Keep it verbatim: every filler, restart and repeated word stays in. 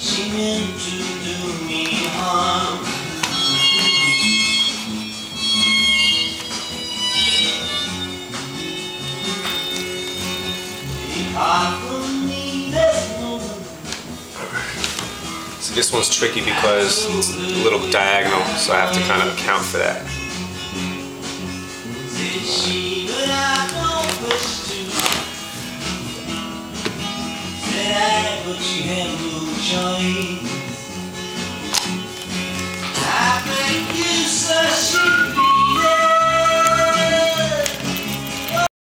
She meant to do me harm. Apart from me, there's no one. So this one's tricky because it's a little diagonal, so I have to kind of account for that. Said she, but I don't wish to. Said I, but she had no choice.